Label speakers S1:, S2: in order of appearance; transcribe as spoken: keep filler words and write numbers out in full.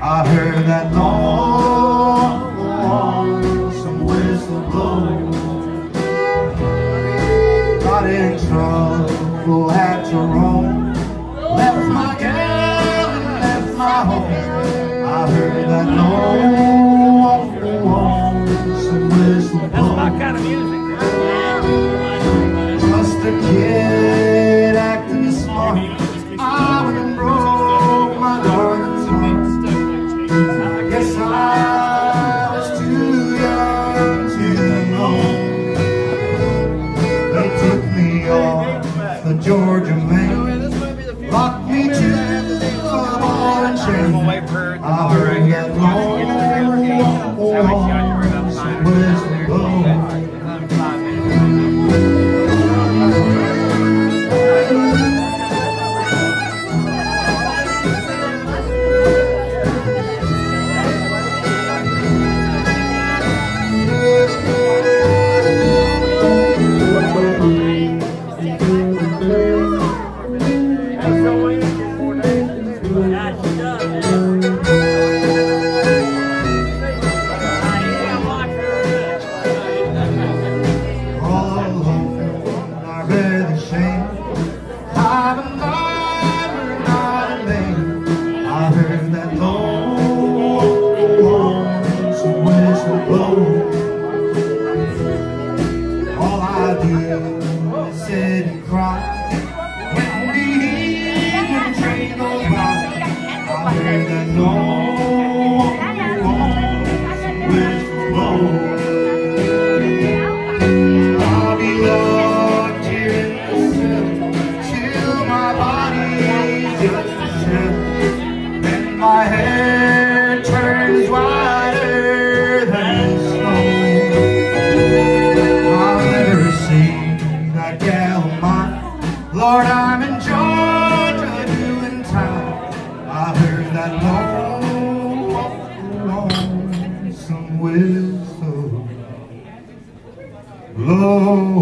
S1: I heard that long, lonesome whistle blow. Got in trouble, had to roam. Left my gal and left my home. I heard that long, lonesome whistle blow.
S2: That's my kind of music.
S1: Just a kid acting smart. I went and broke my darling's heart. I guess I was too young to know. They took me off the Georgia main, locked me to the ball and chain. I heard that long, lonesome whistle blow. All I do is sit and cry when the evening train goes by. I hear that long, lonesome whistle blow. I'll be locked here in the cell till my body's just a shell, and my hair turns whiter than snow. Lord, I'm in Georgia doing time. I heard that long, lonesome whistle blow.